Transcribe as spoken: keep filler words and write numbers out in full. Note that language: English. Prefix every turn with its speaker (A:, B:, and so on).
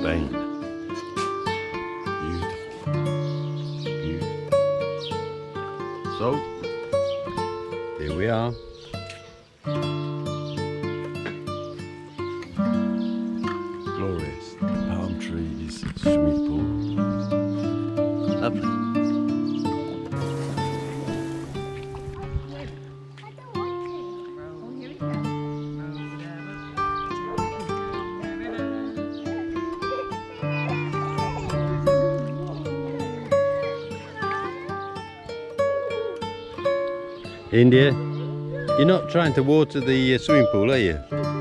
A: Spain. Beautiful. Beautiful. So, here we are. Glorious. Palm trees, swimming pool. Lovely. India, you're not trying to water the uh, swimming pool, are you?